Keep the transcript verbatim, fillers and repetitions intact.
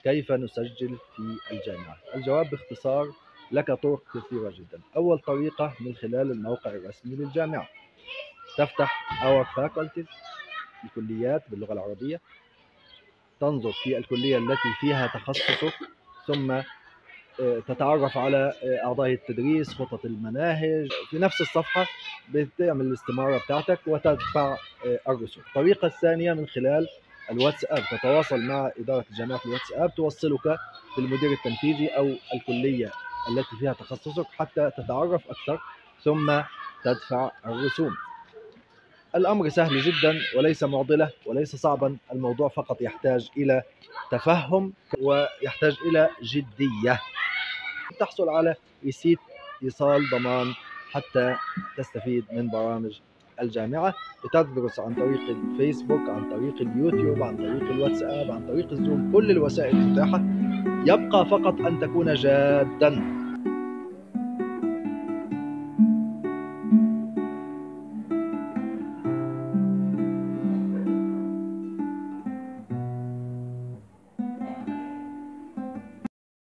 كيف نسجل في الجامعة؟ الجواب باختصار: لك طرق كثيرة جدا. أول طريقة من خلال الموقع الرسمي للجامعة. تفتح Our Faculties، الكليات باللغة العربية، تنظر في الكلية التي فيها تخصصك، ثم تتعرف على أعضاء التدريس، خطط المناهج. في نفس الصفحة بتعمل الاستمارة بتاعتك وتدفع الرسوم. الطريقة الثانية من خلال الواتساب، تتواصل مع إدارة الجامعة في الواتساب، توصلك بالمدير التنفيذي أو الكلية التي فيها تخصصك حتى تتعرف أكثر ثم تدفع الرسوم. الأمر سهل جدا وليس معضلة وليس صعبا. الموضوع فقط يحتاج إلى تفهم ويحتاج إلى جدية. تحصل على ريسيت إيصال ضمان حتى تستفيد من برامج الجامعة. بتدرس عن طريق الفيسبوك، عن طريق اليوتيوب، عن طريق الواتساب، عن طريق الزوم، كل الوسائل المتاحة. يبقى فقط أن تكون جادا.